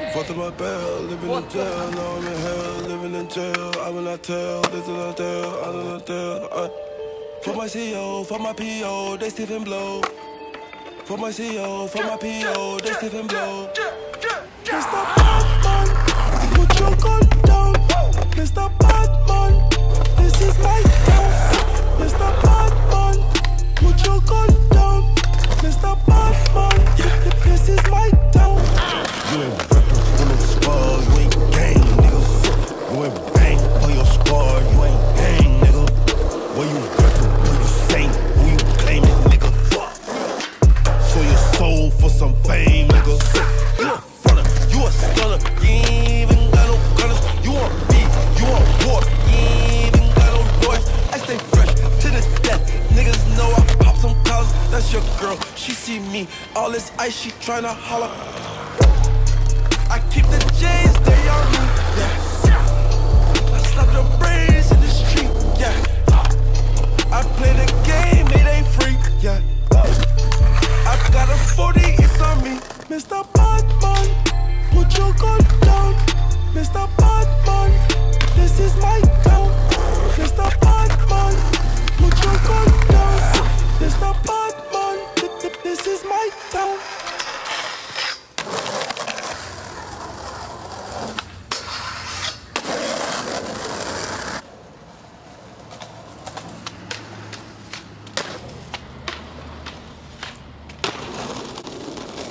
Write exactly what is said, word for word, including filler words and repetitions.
Fucked up my bell, living in jail. Now I'm in hell, living in jail. I will not tell, this is not tell, I do not tell. Uh. For my C O, for my P O, they stiff and blow. For my C O, for my P O, they stiff and blow. Mister Batman, put your gun down. Mister Batman, this is my town. Mister Batman, put your gun down. Mister Batman, this is my town. You ain't rapping for no squad, you ain't gang, nigga. You ain't bang for your squad, you ain't gang, nigga. Where you rapping, who you saying, who you claiming, nigga. So your soul for some fame, nigga. You a fronter, you a stunner, you ain't even got no gunners. You want beef, you want war, you ain't even got no noise. I stay fresh to the death, niggas know I pop some collars. That's your girl, she see me, all this ice, she tryna holler. I keep the J's, they on me, yeah. I slap your brains in the street, yeah. I play the game, it ain't free, yeah. I got a forty, it's on me. Mister Batman, put your gun down. Mister Batman, this is my